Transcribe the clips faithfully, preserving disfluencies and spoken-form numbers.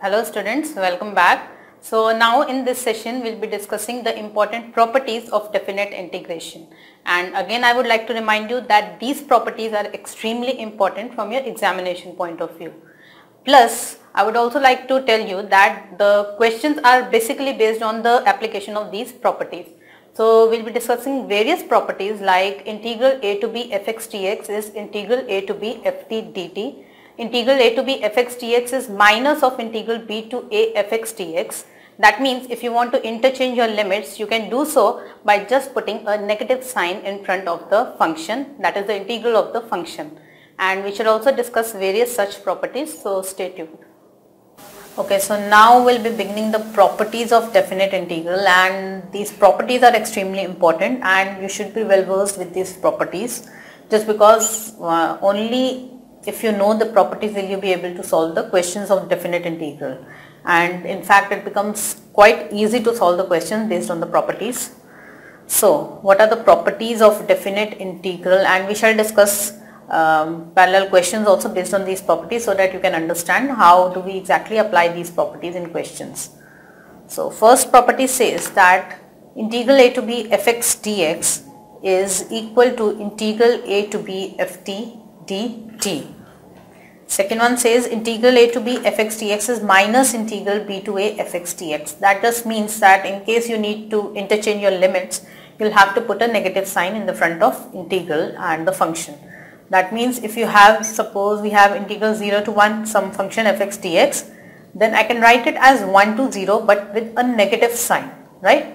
Hello students, welcome back. So now in this session we'll be discussing the important properties of definite integration, and again I would like to remind you that these properties are extremely important from your examination point of view. Plus I would also like to tell you that the questions are basically based on the application of these properties. So we'll be discussing various properties like integral a to b fx dx is integral a to b ft dt. Integral a to b fx dx is minus of integral b to a fx dx. That means if you want to interchange your limits, you can do so by just putting a negative sign in front of the function, that is the integral of the function. And we shall also discuss various such properties, so stay tuned. Okay, so now we'll be beginning the properties of definite integral, and these properties are extremely important and you should be well versed with these properties, just because uh, only if you know the properties will you be able to solve the questions of definite integral, and in fact it becomes quite easy to solve the questions based on the properties. So what are the properties of definite integral, and we shall discuss um, parallel questions also based on these properties so that you can understand how do we exactly apply these properties in questions. So first property says that integral a to b fx dx is equal to integral a to b ft dt. Second one says integral a to b fx dx is minus integral b to a fx dx. That just means that in case you need to interchange your limits, you will have to put a negative sign in the front of integral and the function. That means if you have, suppose we have integral zero to one some function fx dx, then I can write it as one to zero but with a negative sign, right?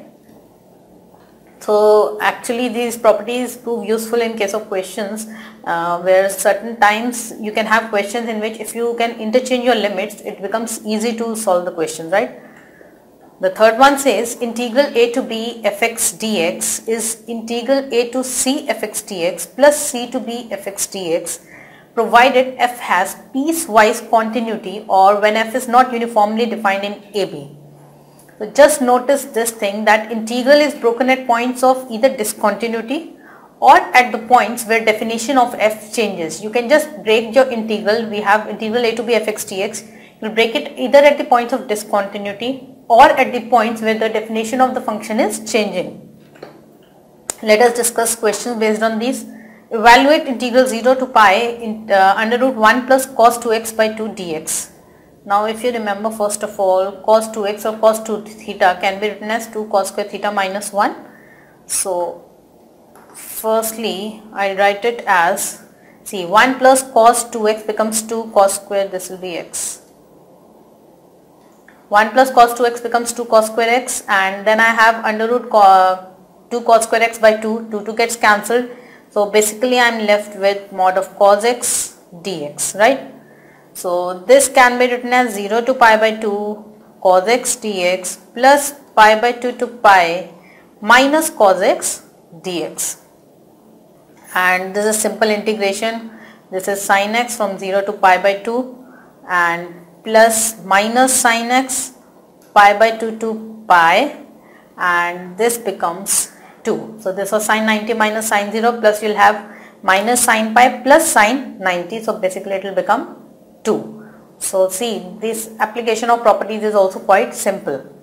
So actually these properties prove useful in case of questions uh, where certain times you can have questions in which if you can interchange your limits, it becomes easy to solve the questions, right? The third one says integral a to b fx dx is integral a to c fx dx plus c to b fx dx provided f has piecewise continuity or when f is not uniformly defined in A B. So just notice this thing, that integral is broken at points of either discontinuity or at the points where definition of f changes. You can just break your integral. We have integral a to b fx dx. You will break it either at the points of discontinuity or at the points where the definition of the function is changing. Let us discuss questions based on these. Evaluate integral zero to pi in, uh, under root one plus cos two x by two dx. Now if you remember, first of all, cos two x or cos two theta can be written as two cos square theta minus one. So firstly I write it as, see, one plus cos two x becomes two cos square, this will be x. one plus cos two x becomes two cos square x, and then I have under root two cos square x by two, two, two gets cancelled. So basically I am left with mod of cos x dx, right? So this can be written as zero to pi by two cos x dx plus pi by two to pi minus cos x dx. And this is simple integration. This is sin x from zero to pi by two and plus minus sin x pi by two to pi, and this becomes two. So this was sin ninety minus sin zero, plus you will have minus sin pi plus sin ninety. So basically it will become two. So see, this application of properties is also quite simple.